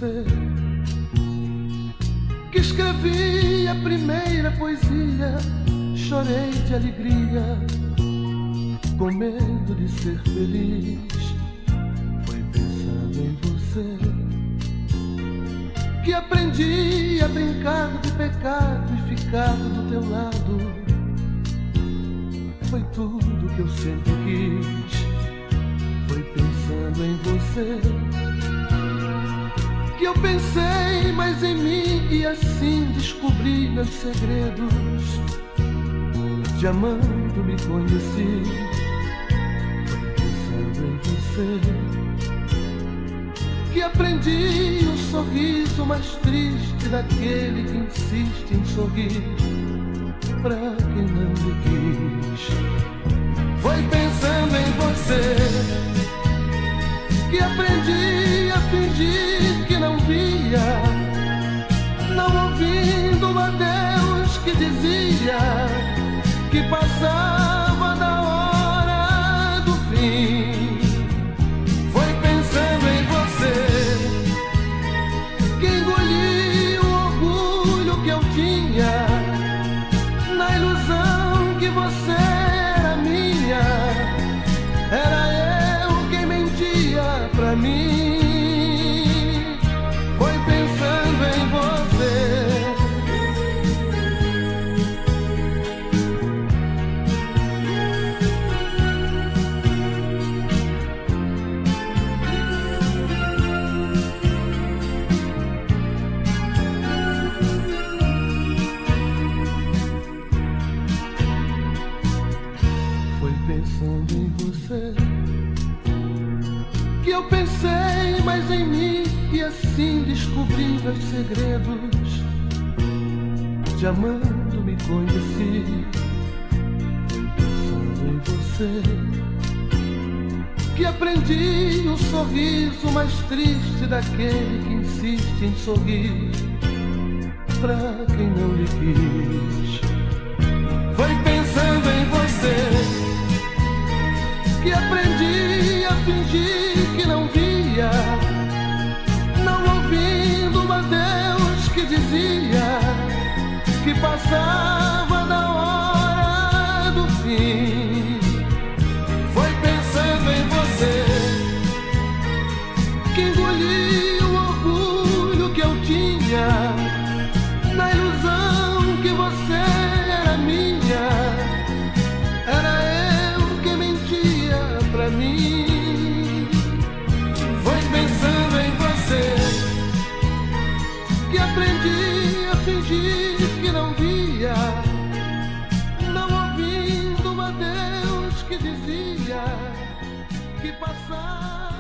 você que escrevi a primeira poesia. Chorei de alegria, com medo de ser feliz. Foi pensando em você que aprendi a brincar de pecado e ficar do teu lado. Foi tudo que eu sempre quis. Foi pensando em você que eu pensei mais em mim e assim descobri meus segredos. De amando me conheci. Foi pensando em você que aprendi o sorriso mais triste daquele que insiste em sorrir pra quem não me quis. Foi pensando em você que aprendi a fingir que não via, não ouvindo a Deus que dizia que passava da hora do fim. Foi pensando em você que engoli o orgulho que eu tinha, na ilusão que você era minha. Era eu quem mentia pra mim. Foi pensando em você pensando em você que eu pensei mais em mim e assim descobri meus segredos. De amando me conheci. Foi pensando em você que aprendi o sorriso mais triste daquele que insiste em sorrir pra quem não lhe quis. Foi pensando em você que aprendi a fingir que não via, não ouvindo a Deus que dizia que passava da hora do fim. Foi pensando em você que engoli o orgulho que eu tinha, na ilusão que você era minha. Era eu que mentia pra mim. Foi pensando em você que aprendi a fingir que não via, não ouvindo a Deus que dizia que passava